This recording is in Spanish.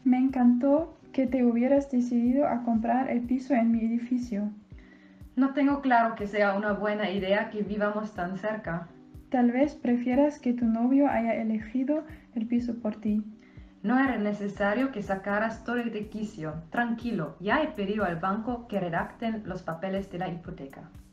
Me encantó que te hubieras decidido a comprar el piso en mi edificio. No tengo claro que sea una buena idea que vivamos tan cerca. Tal vez prefieras que tu novio haya elegido el piso por ti. No era necesario que sacaras todo de quicio. Tranquilo, ya he pedido al banco que redacten los papeles de la hipoteca.